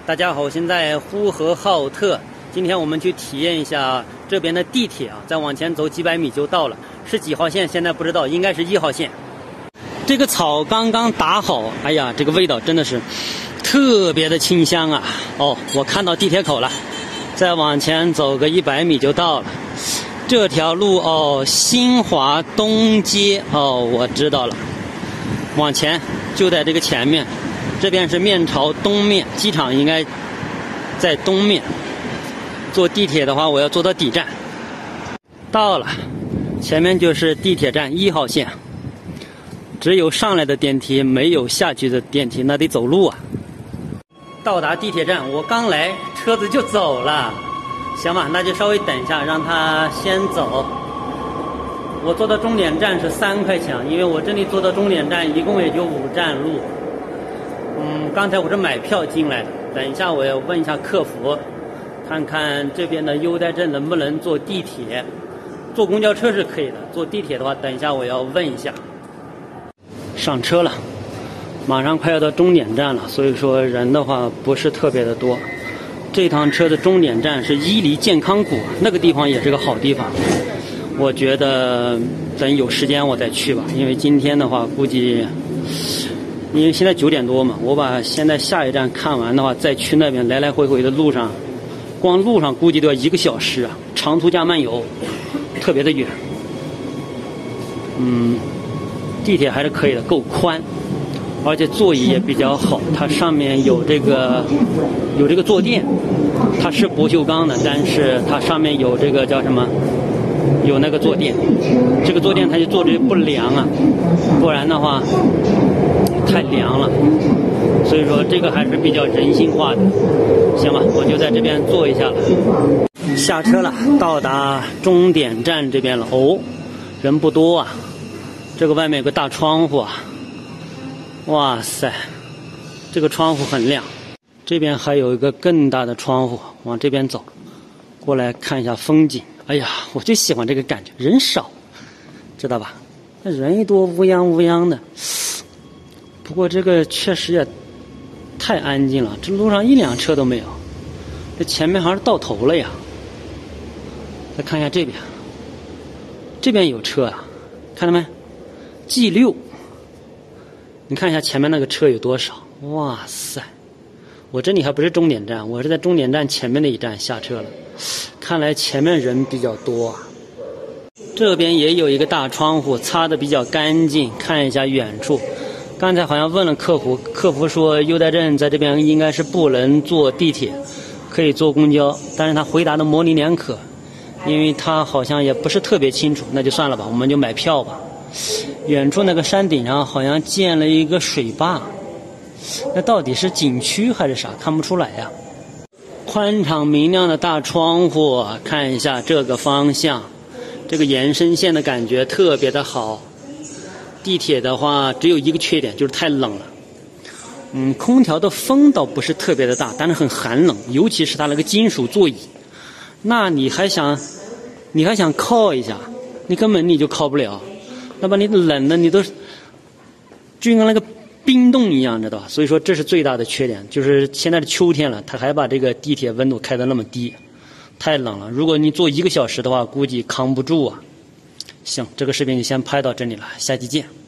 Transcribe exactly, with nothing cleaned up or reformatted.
大家好，我现在呼和浩特。今天我们去体验一下这边的地铁啊，再往前走几百米就到了。是几号线？现在不知道，应该是一号线。这个草刚刚打好，哎呀，这个味道真的是特别的清香啊！哦，我看到地铁口了，再往前走个一百米就到了。这条路哦，新华东街哦，我知道了。往前就在这个前面。这边是面朝东面，机场应该在东面。坐地铁的话，我要坐到底站。到了，前面就是地铁站一号线。只有上来的电梯，没有下去的电梯，那得走路啊。到达地铁站，我刚来，车子就走了。行吧，那就稍微等一下，让他先走。我坐到终点站是三块钱，因为我这里坐到终点站一共也就五站路。嗯，刚才我是买票进来的，等一下我要问一下客服，看看这边的优待镇能不能坐地铁。坐公交车是可以的，坐地铁的话，等一下我要问一下。上车了，马上快要到终点站了，所以说人的话不是特别的多。这趟车的终点站是伊犁健康谷，那个地方也是个好地方。我觉得等有时间我再去吧，因为今天的话估计。因为现在九点多嘛，我把现在下一站看完的话，再去那边来来回回的路上，光路上估计都要一个小时啊，长途加漫游，特别的远。嗯，地铁还是可以的，够宽，而且座椅也比较好，它上面有这个有这个坐垫，它是不锈钢的，但是它上面有这个叫什么？有那个坐垫，这个坐垫它就坐着不凉啊，不然的话太凉了，所以说这个还是比较人性化的。行吧，我就在这边坐一下了。下车了，到达终点站这边了。哦，人不多啊，这个外面有个大窗户啊，哇塞，这个窗户很亮。这边还有一个更大的窗户，往这边走，过来看一下风景。哎呀，我就喜欢这个感觉，人少，知道吧？那人一多，乌泱乌泱的。不过这个确实也太安静了，这路上一辆车都没有。这前面好像是到头了呀。再看一下这边，这边有车啊，看到没 ？G 六， 你看一下前面那个车有多少？哇塞！我这里还不是终点站，我是在终点站前面的一站下车了。看来前面人比较多啊。这边也有一个大窗户，擦得比较干净，看一下远处。刚才好像问了客服，客服说优待镇在这边应该是不能坐地铁，可以坐公交，但是他回答的模棱两可，因为他好像也不是特别清楚，那就算了吧，我们就买票吧。远处那个山顶上好像建了一个水坝，那到底是景区还是啥？看不出来呀。宽敞明亮的大窗户，看一下这个方向，这个延伸线的感觉特别的好。地铁的话只有一个缺点，就是太冷了。嗯，空调的风倒不是特别的大，但是很寒冷，尤其是它那个金属座椅，那你还想你还想靠一下，你根本你就靠不了，那把你冷的你都就跟那个冰冻一样，知道吧？所以说这是最大的缺点，就是现在是秋天了，他还把这个地铁温度开得那么低，太冷了。如果你坐一个小时的话，估计扛不住啊。行，这个视频就先拍到这里了，下期见。